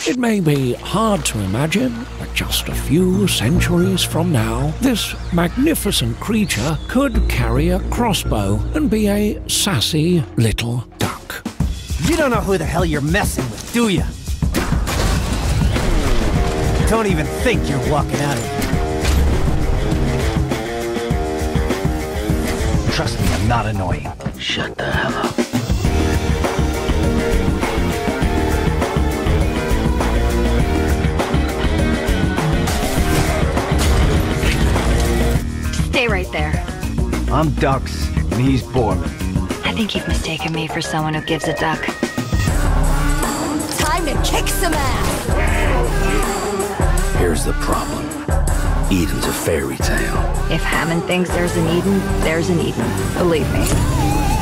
It may be hard to imagine, but just a few centuries from now, this magnificent creature could carry a crossbow and be a sassy little duck. You don't know who the hell you're messing with, do you? Don't even think you're walking out of here. Trust me, I'm not annoying. Shut the hell up. Stay right there. I'm Dux, and he's Borman. I think you've mistaken me for someone who gives a duck. Time to kick some ass! Here's the problem. Eden's a fairy tale. If Hammond thinks there's an Eden, there's an Eden. Believe me.